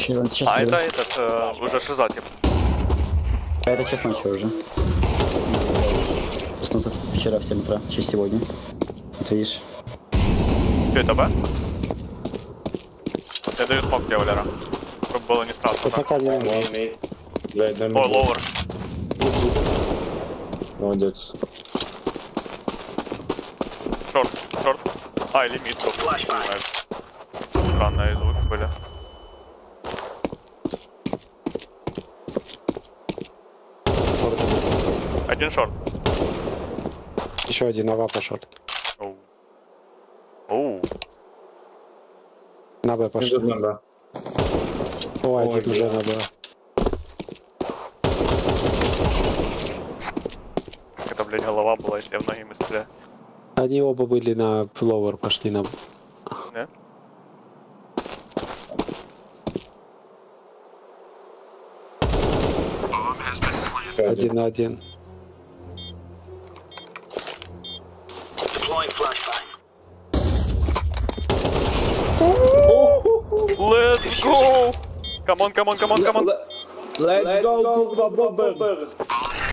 Сейчас А приду. это этот, уже шиза, типа. А это час ночи уже. Проснулся вчера в 7 утра, через сегодня. Вот видишь. Что это, Б? Я даю смог тебе, Валера. Чтобы было не страшно. Так. Пока не надо. Ой, ловер. Молодец. Шорт, шорт. А, или мид. Странные звуки были. Один шорт. Еще один авапа шорт. Оу. Оу. На Б пошли. О, один уже на Б. Как это, блядь, голова была, если я в ноги стреляю. Они оба были на ловер, пошли на Б. Не? Один на один. Let's go! Come on, come on, come on, come on. Let's go to the bomber.